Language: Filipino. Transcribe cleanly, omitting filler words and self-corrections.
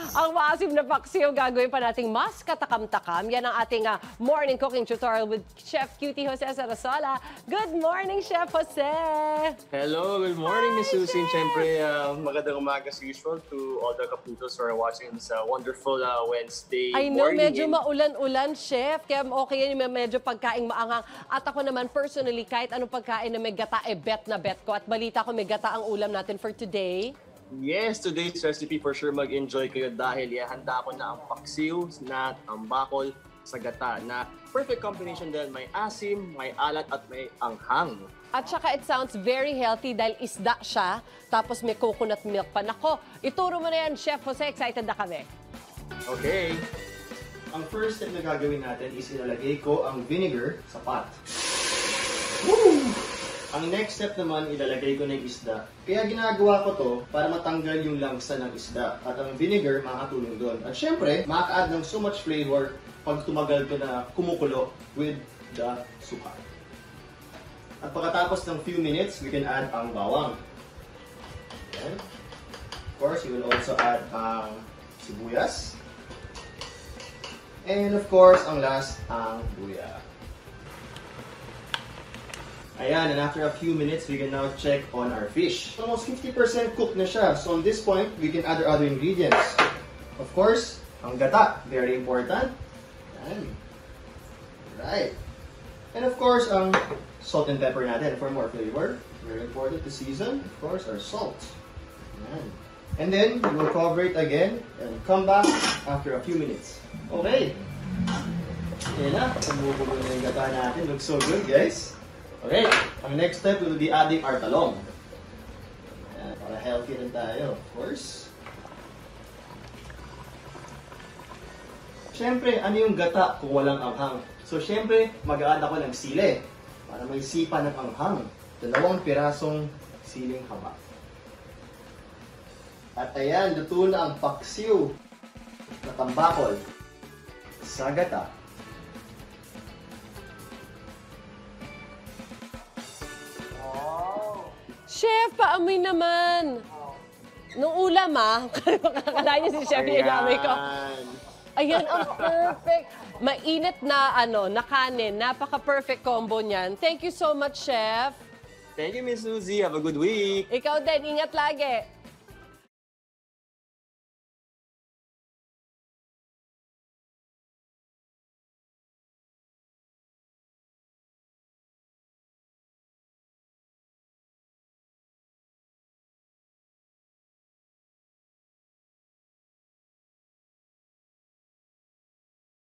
Ang maasim na paksiw gagawin pa nating mas katakam-takam. Yan ang ating morning cooking tutorial with Chef Cutie Jose Sarasola. Good morning, Chef Jose! Hello, good morning, Miss Susie. Siyempre, magandang umaga as usual to all the kaputos who are watching this wonderful Wednesday I know, morning. medyo maulan-ulan, Chef. Kaya okay yan yung medyo pagkaing maanghang. At ako naman, personally, kahit anong pagkain na may gata, bet na bet ko. At balita ko, may gata ang ulam natin for today. Yes, today's recipe for sure mag-enjoy kayo dahil ihanda ko na ang paksiw na tambakol sa gata na perfect combination dahil may asim, may alat at may anghang. At saka it sounds very healthy dahil isda siya, tapos may coconut milk pa. Nako, ituro mo na yan, Chef Jose. Excited na kami. Okay. Ang first step na gagawin natin is ilalagay ko ang vinegar sa pot. Woo! Ang next step naman, ilalagay ko ng isda. Kaya ginagawa ko to para matanggal yung langsa ng isda. At ang vinegar, makakatulong doon. At syempre, makaka-add ng so much flavor pag tumagal to na kumukulo with the suka. At pagkatapos ng few minutes, we can add ang bawang. Ayan. Of course, you will also add ang sibuyas. And of course, ang last, ang luya. Ayan, and after a few minutes, we can now check on our fish. Almost 50% cooked na siya. So on this point, we can add our other ingredients. Of course, ang gata, very important. Ayan. Right. And of course, ang salt and pepper natin for more flavor. Very important to season. Of course, our salt. Ayan. And then, we will cover it again and come back after a few minutes. Okay. Ayan na, bumubulo na yung gata natin. Looks so good, guys. Okay, ang next step will be adding our talong. Ayan, para healthy rin tayo, of course. Siyempre, ano yung gata kung walang anghang? So, siyempre, mag-a-add ako ng sili para may sipa ng anghang. 2 pirasong siling haba. At ayan, luto na ang paksiw na tambakol sa gata. Chef, paamoy naman. Nung ulam, kakalain niya si Chef yung inamay ko. Ayan, ang perfect. Mainit na, na kanin. Napaka-perfect combo niyan. Thank you so much, Chef. Thank you, Miss Susie. Have a good week. Ikaw din, ingat lagi.